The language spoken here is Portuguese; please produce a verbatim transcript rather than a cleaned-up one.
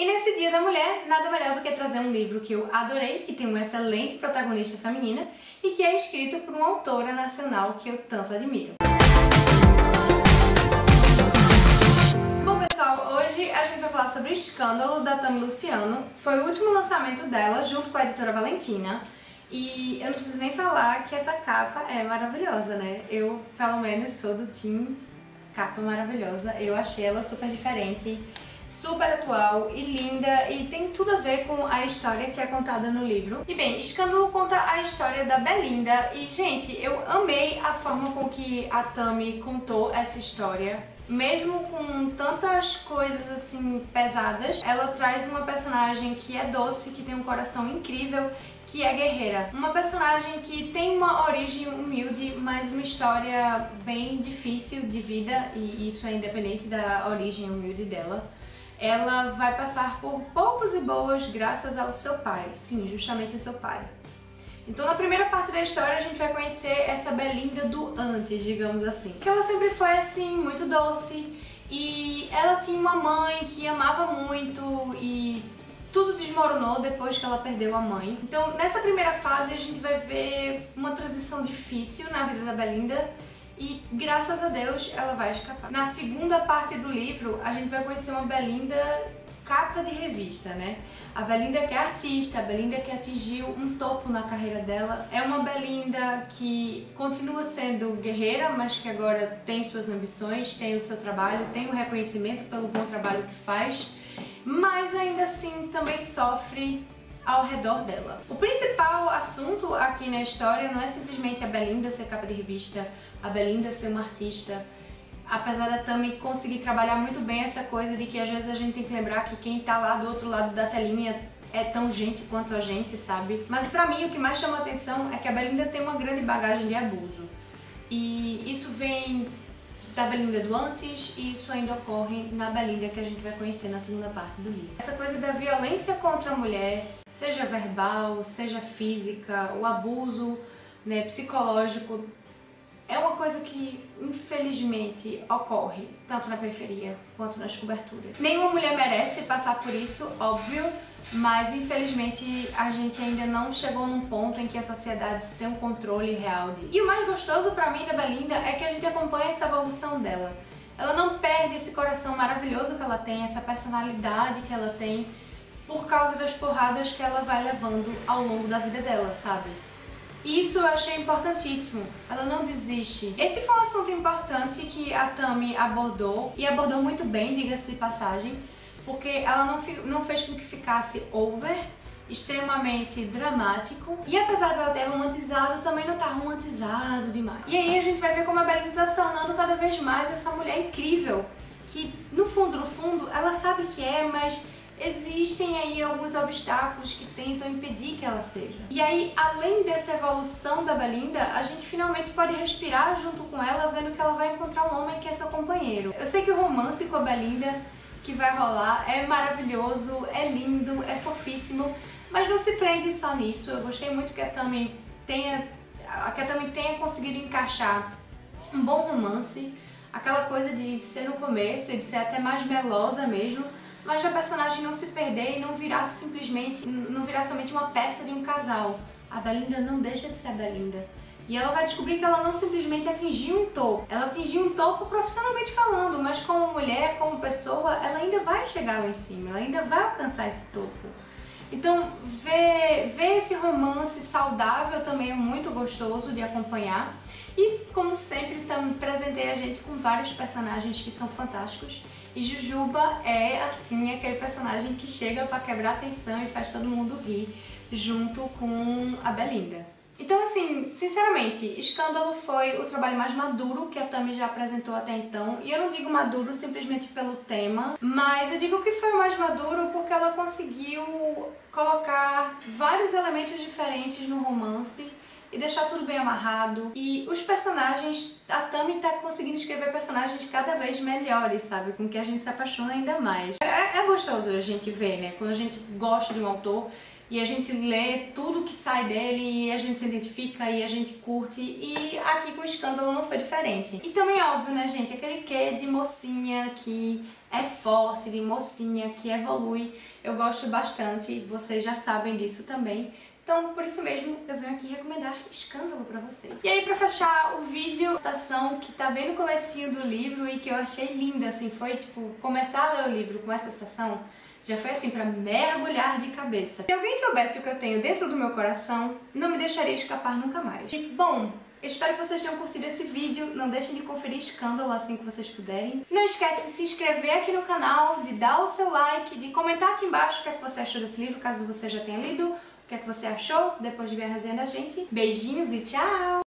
E nesse Dia da Mulher, nada melhor do que trazer um livro que eu adorei, que tem uma excelente protagonista feminina e que é escrito por uma autora nacional que eu tanto admiro. Bom pessoal, hoje a gente vai falar sobre Escândalo, da Tami Luciano. Foi o último lançamento dela, junto com a editora Valentina. E eu não preciso nem falar que essa capa é maravilhosa, né? Eu, pelo menos, sou do time capa maravilhosa. Eu achei ela super diferente, super atual e linda, e tem tudo a ver com a história que é contada no livro. E bem, Escândalo conta a história da Belinda e, gente, eu amei a forma com que a Tami contou essa história. Mesmo com tantas coisas assim pesadas, ela traz uma personagem que é doce, que tem um coração incrível, que é guerreira. Uma personagem que tem uma origem humilde, mas uma história bem difícil de vida, e isso é independente da origem humilde dela. Ela vai passar por poucos e boas graças ao seu pai, sim, justamente o seu pai. Então na primeira parte da história a gente vai conhecer essa Belinda do antes, digamos assim. Que ela sempre foi assim, muito doce, e ela tinha uma mãe que amava muito e tudo desmoronou depois que ela perdeu a mãe. Então nessa primeira fase a gente vai ver uma transição difícil na vida da Belinda e graças a Deus ela vai escapar. Na segunda parte do livro a gente vai conhecer uma Belinda capa de revista, né? A Belinda que é artista, a Belinda que atingiu um topo na carreira dela. É uma Belinda que continua sendo guerreira, mas que agora tem suas ambições, tem o seu trabalho, tem o reconhecimento pelo bom trabalho que faz, mas ainda assim também sofre ao redor dela. O principal assunto aqui na história não é simplesmente a Belinda ser capa de revista, a Belinda ser uma artista, apesar da Tami conseguir trabalhar muito bem essa coisa de que às vezes a gente tem que lembrar que quem tá lá do outro lado da telinha é tão gente quanto a gente, sabe? Mas pra mim o que mais chama atenção é que a Belinda tem uma grande bagagem de abuso. E isso vem da Belinda do antes e isso ainda ocorre na Belinda que a gente vai conhecer na segunda parte do livro. Essa coisa da violência contra a mulher, seja verbal, seja física, o abuso, né, psicológico, é uma coisa que, infelizmente, ocorre tanto na periferia quanto nas coberturas. Nenhuma mulher merece passar por isso, óbvio, mas infelizmente a gente ainda não chegou num ponto em que a sociedade tem um controle real disso. E o mais gostoso pra mim da Belinda é que a gente acompanha essa evolução dela. Ela não perde esse coração maravilhoso que ela tem, essa personalidade que ela tem, por causa das porradas que ela vai levando ao longo da vida dela, sabe? E isso eu achei importantíssimo, ela não desiste. Esse foi um assunto importante que a Tami abordou, e abordou muito bem, diga-se de passagem, porque ela não, não fez com que ficasse over, extremamente dramático, e apesar dela ter romantizado, também não tá romantizado demais. E aí a gente vai ver como a Belinda tá se tornando cada vez mais essa mulher incrível, que no fundo, no fundo, ela sabe que é, mas existem aí alguns obstáculos que tentam impedir que ela seja. E aí, além dessa evolução da Belinda, a gente finalmente pode respirar junto com ela, vendo que ela vai encontrar um homem que é seu companheiro. Eu sei que o romance com a Belinda que vai rolar é maravilhoso, é lindo, é fofíssimo, mas não se prende só nisso. Eu gostei muito que a Tami tenha, que a Tami tenha conseguido encaixar um bom romance, aquela coisa de ser no começo e de ser até mais melosa mesmo, mas a personagem não se perder e não virar simplesmente, não virar somente uma peça de um casal. A Belinda não deixa de ser a Belinda. E ela vai descobrir que ela não simplesmente atingiu um topo. Ela atingiu um topo profissionalmente falando, mas como mulher, como pessoa, ela ainda vai chegar lá em cima, ela ainda vai alcançar esse topo. Então, ver, ver esse romance saudável também é muito gostoso de acompanhar. E, como sempre, também presentei a gente com vários personagens que são fantásticos. E Jujuba é, assim, aquele personagem que chega pra quebrar a tensão e faz todo mundo rir, junto com a Belinda. Então, assim, sinceramente, Escândalo foi o trabalho mais maduro que a Tami já apresentou até então. E eu não digo maduro simplesmente pelo tema, mas eu digo que foi o mais maduro porque ela conseguiu colocar vários elementos diferentes no romance e deixar tudo bem amarrado. E os personagens, a Tami tá conseguindo escrever personagens cada vez melhores, sabe? Com que a gente se apaixona ainda mais. É, é gostoso a gente ver, né? Quando a gente gosta de um autor e a gente lê tudo que sai dele e a gente se identifica e a gente curte, e aqui com o Escândalo não foi diferente. E também é óbvio, né, gente, aquele quê de mocinha que é forte, de mocinha que evolui, eu gosto bastante, vocês já sabem disso também. Então, por isso mesmo, eu venho aqui recomendar Escândalo pra vocês. E aí, pra fechar o vídeo, a citação que tá bem no comecinho do livro e que eu achei linda, assim, foi, tipo, começar a ler o livro com essa citação, já foi, assim, pra mergulhar de cabeça. Se alguém soubesse o que eu tenho dentro do meu coração, não me deixaria escapar nunca mais. E, bom, eu espero que vocês tenham curtido esse vídeo, não deixem de conferir Escândalo assim que vocês puderem. Não esquece de se inscrever aqui no canal, de dar o seu like, de comentar aqui embaixo o que é que você achou desse livro, caso você já tenha lido, o que é que você achou depois de ver a resenha da gente. Beijinhos e tchau!